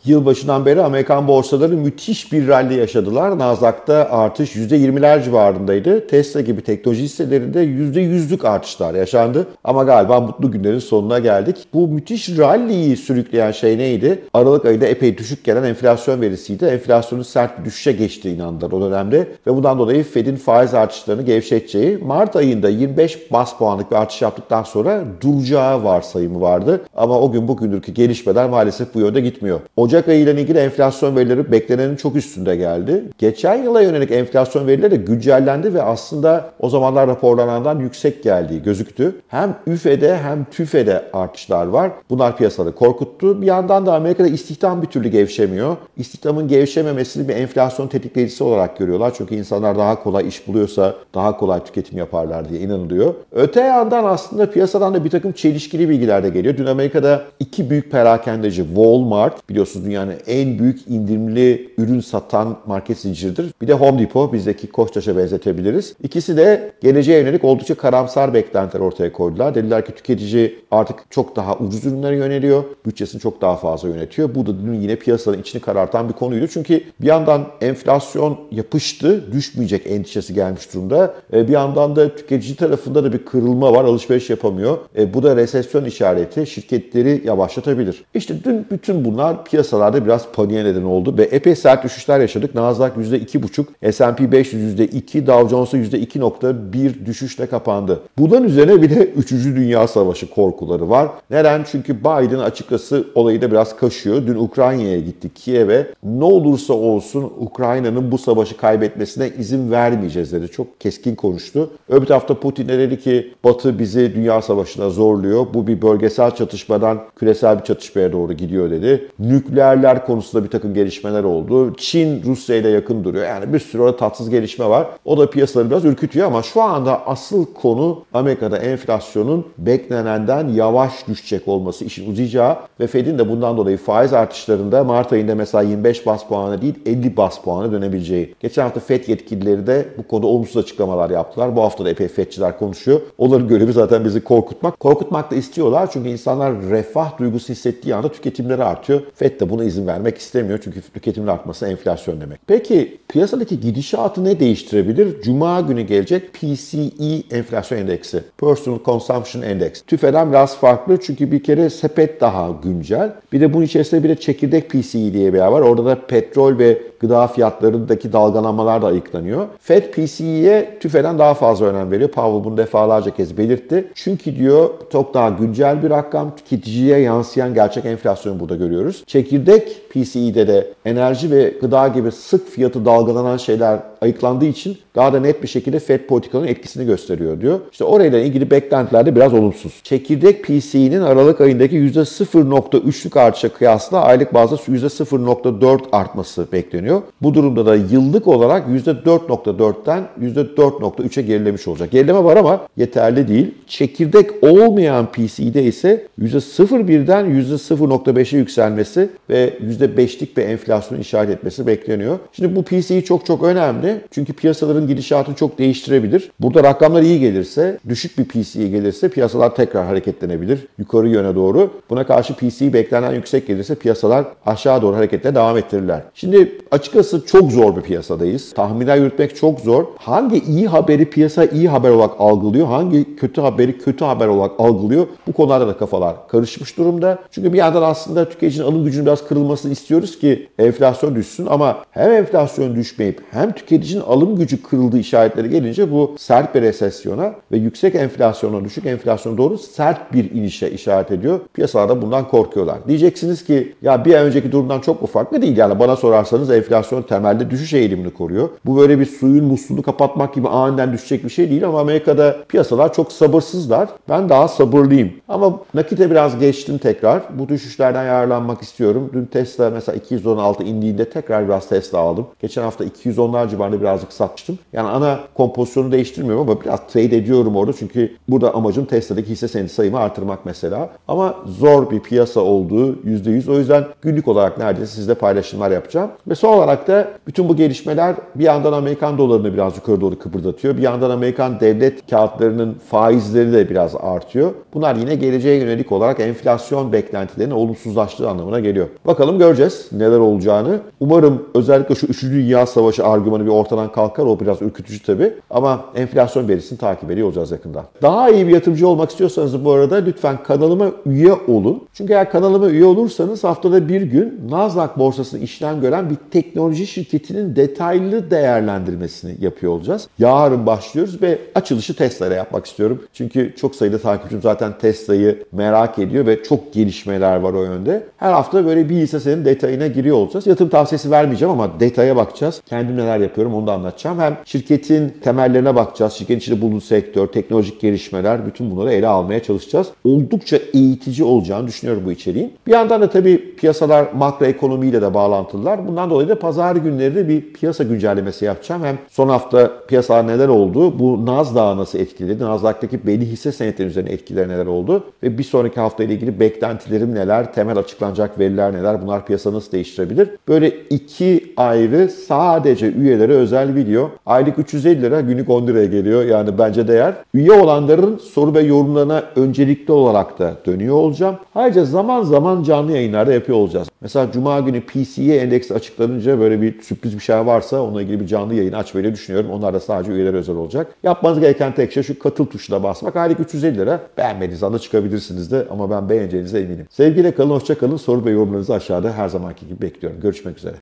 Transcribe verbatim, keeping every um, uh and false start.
Yılbaşından beri Amerikan borsaları müthiş bir rally yaşadılar. Nasdaq'ta artış yüzde yirmiler civarındaydı. Tesla gibi teknoloji hisselerinde yüzde yüzlük artışlar yaşandı. Ama galiba mutlu günlerin sonuna geldik. Bu müthiş rally'yi sürükleyen şey neydi? Aralık ayında epey düşük gelen enflasyon verisiydi. Enflasyonun sert bir düşüşe geçtiği inandılar o dönemde. Ve bundan dolayı Fed'in faiz artışlarını gevşeteceği, Mart ayında yirmi beş bas puanlık bir artış yaptıktan sonra duracağı varsayımı vardı. Ama o gün bugündür ki gelişmeler maalesef bu yönde gitmiyor. Ocak ayı ile ilgili enflasyon verileri beklenenin çok üstünde geldi. Geçen yıla yönelik enflasyon verileri de güncellendi ve aslında o zamanlar raporlanandan yüksek geldiği gözüktü. Hem Ü F E'de hem T Ü F E'de artışlar var. Bunlar piyasaları korkuttu. Bir yandan da Amerika'da istihdam bir türlü gevşemiyor. İstihdamın gevşememesini bir enflasyon tetikleyicisi olarak görüyorlar. Çünkü insanlar daha kolay iş buluyorsa daha kolay tüketim yaparlar diye inanılıyor. Öte yandan aslında piyasadan da bir takım çelişkili bilgiler de geliyor. Dün Amerika'da iki büyük perakendeci Walmart, biliyorsunuz dünyanın en büyük indirimli ürün satan market zinciridir. Bir de Home Depot, bizdeki Koçtaş'a benzetebiliriz. İkisi de geleceğe yönelik oldukça karamsar beklentiler ortaya koydular. Dediler ki tüketici artık çok daha ucuz ürünlere yöneliyor, bütçesini çok daha fazla yönetiyor. Bu da dün yine piyasanın içini karartan bir konuydu. Çünkü bir yandan enflasyon yapıştı, düşmeyecek endişesi gelmiş durumda. Bir yandan da tüketici tarafında da bir kırılma var, alışveriş yapamıyor. E, bu da resesyon işareti, şirketleri yavaşlatabilir. İşte dün bütün bunlar piyasalarda biraz paniğe neden oldu ve epey sert düşüşler yaşadık. Nasdaq yüzde iki buçuk, S and P beş yüz yüzde iki, Dow Jones'a yüzde iki nokta bir düşüşle kapandı. Bundan üzerine bir de üçüncü Dünya Savaşı korkuları var. Neden? Çünkü Biden açıkçası olayı da biraz kaşıyor. Dün Ukrayna'ya gitti, Kiev'e. Ne olursa olsun Ukrayna'nın bu savaşı kaybetmesine izin vermeyeceğiz dedi. Çok keskin konuştu. Öbür tarafta Putin de dedi ki Batı bizi Dünya Savaşı'na zorluyor. Bu bir bölgesel çatışmadan küresel bir çatışmaya doğru gidiyor dedi. Nükleerler konusunda bir takım gelişmeler oldu. Çin Rusya ile yakın duruyor. Yani bir sürü orada tatsız gelişme var. O da piyasaları biraz ürkütüyor ama şu anda asıl konu Amerika'da enflasyonun beklenenden yavaş düşecek olması, işin uzayacağı ve Fed'in de bundan dolayı faiz artışlarında Mart ayında mesela yirmi beş bas puanı değil elli bas puanı dönebileceği. Geçen hafta Fed yetkilileri de bu konuda olumsuz açıklamalar yaptılar. Bu hafta da epey Fedçiler konuşuyor. Onların görevi zaten bizi korkutmak. Korkutmak da istiyorlar çünkü insanlar refah duygusu hissettiği anda tüketimleri artıyor. Fed de buna izin vermek istemiyor çünkü tüketimin artması enflasyon demek. Peki piyasadaki gidişatı ne değiştirebilir? Cuma günü gelecek P C E enflasyon endeksi. Personal Consumption Index. T Ü F E'den biraz farklı çünkü bir kere sepet daha güncel. Bir de bunun içerisinde bir de çekirdek P C E diye bir yer var. Orada da petrol ve gıda fiyatlarındaki dalgalanmalar da ayıklanıyor. Fed P C E'ye T Ü F E'den daha fazla önem veriyor. Powell bunu defalarca kez belirtti. Çünkü diyor çok daha güncel bir rakam, tüketiciye yansıyan gerçek enflasyonu burada görüyoruz. Çekirdek P C E'de de enerji ve gıda gibi sık fiyatı dalgalanan şeyler ayıklandığı için daha da net bir şekilde Fed politikanın etkisini gösteriyor diyor. İşte orayla ilgili beklentiler de biraz olumsuz. Çekirdek P C E'nin Aralık ayındaki yüzde sıfır nokta üçlük artışa kıyasla aylık bazda yüzde sıfır nokta dört artması bekleniyor. Bu durumda da yıllık olarak yüzde dört nokta dörtten yüzde dört nokta üçe gerilemiş olacak. Gerileme var ama yeterli değil. Çekirdek olmayan P C E'de ise yüzde sıfır nokta birden yüzde sıfır nokta beşe yükselmesi ve yüzde beşlik bir enflasyon işaret etmesi bekleniyor. Şimdi bu P C E çok çok önemli. Çünkü piyasaların gidişatını çok değiştirebilir. Burada rakamlar iyi gelirse, düşük bir P C E gelirse piyasalar tekrar hareketlenebilir yukarı yöne doğru. Buna karşı P C E beklenen yüksek gelirse piyasalar aşağı doğru hareketine devam ettirirler. Şimdi açıkçası çok zor bir piyasadayız. Tahminler yürütmek çok zor. Hangi iyi haberi piyasa iyi haber olarak algılıyor, hangi kötü haberi kötü haber olarak algılıyor? Bu konularda da kafalar karışmış durumda. Çünkü bir yandan aslında tüketicinin alım gücünün biraz kırılmasını istiyoruz ki enflasyon düşsün ama hem enflasyon düşmeyip hem tüketicinin alım gücü kırıldığı işaretleri gelince bu sert bir resesyona ve yüksek enflasyona, düşük enflasyona doğru sert bir inişe işaret ediyor. Piyasalarda bundan korkuyorlar. Diyeceksiniz ki ya bir ay önceki durumdan çok mu farklı değil? Yani bana sorarsanız enflasyon temelde düşüş eğilimini koruyor. Bu böyle bir suyun musluğunu kapatmak gibi aniden düşecek bir şey değil ama Amerika'da piyasalar çok sabırsızlar. Ben daha sabırlıyım. Ama nakite biraz geçtim tekrar. Bu düşüşlerden yararlanmak istiyorum. Dün Tesla mesela iki yüz on altı indiğinde tekrar biraz Tesla aldım. Geçen hafta iki yüz onlar civarında zamanında birazcık satmıştım. Yani ana kompozisyonu değiştirmiyorum ama biraz trade ediyorum orada. Çünkü burada amacım Tesla'daki hisse senedi sayımı artırmak mesela. Ama zor bir piyasa olduğu yüzde yüz. O yüzden günlük olarak neredeyse sizle paylaşımlar yapacağım. Ve son olarak da bütün bu gelişmeler bir yandan Amerikan dolarını biraz yukarı doğru kıpırdatıyor. Bir yandan Amerikan devlet kağıtlarının faizleri de biraz artıyor. Bunlar yine geleceğe yönelik olarak enflasyon beklentilerinin olumsuzlaştığı anlamına geliyor. Bakalım göreceğiz neler olacağını. Umarım özellikle şu üçüncü. Dünya Savaşı argümanı bir ortadan kalkar. O biraz ürkütücü tabii. Ama enflasyon verisini takip ediyor olacağız yakında. Daha iyi bir yatırımcı olmak istiyorsanız bu arada lütfen kanalıma üye olun. Çünkü eğer kanalıma üye olursanız haftada bir gün Nasdaq borsasında işlem gören bir teknoloji şirketinin detaylı değerlendirmesini yapıyor olacağız. Yarın başlıyoruz ve açılışı Tesla'yla yapmak istiyorum. Çünkü çok sayıda takipçim zaten Tesla'yı merak ediyor ve çok gelişmeler var o yönde. Her hafta böyle bir hisse senin detayına giriyor olacağız. Yatırım tavsiyesi vermeyeceğim ama detaya bakacağız. Kendim neler yapıyorum onu da anlatacağım. Hem şirketin temellerine bakacağız. Şirketin içinde bulunduğu sektör, teknolojik gelişmeler, bütün bunları ele almaya çalışacağız. Oldukça eğitici olacağını düşünüyorum bu içeriğin. Bir yandan da tabii piyasalar makroekonomiyle de bağlantılılar. Bundan dolayı da pazar günleri de bir piyasa güncellemesi yapacağım. Hem son hafta piyasalar neler oldu, bu Nasdaq'ı nasıl etkiledi, Nasdaq'taki belli hisse senetleri üzerine etkileri neler oldu ve bir sonraki hafta ile ilgili beklentilerim neler, temel açıklanacak veriler neler, bunlar piyasa nasıl değiştirebilir? Böyle iki ayrı sadece üyelere özel video. Aylık üç yüz elli lira, günlük on liraya geliyor. Yani bence değer. Üye olanların soru ve yorumlarına öncelikli olarak da dönüyor olacağım. Ayrıca zaman zaman canlı yayınlarda yapıyor olacağız. Mesela Cuma günü P C E endeksi açıklanınca böyle bir sürpriz bir şey varsa onunla ilgili bir canlı yayın açmayı düşünüyorum. Onlar da sadece üyelere özel olacak. Yapmanız gereken tek şey şu katıl tuşuna basmak. Aylık üç yüz elli lira. Beğenmediğiniz anda çıkabilirsiniz de ama ben beğeneceğinize eminim. Sevgiyle kalın, hoşça kalın. Soru ve yorumlarınızı aşağıda her zamanki gibi bekliyorum. Görüşmek üzere.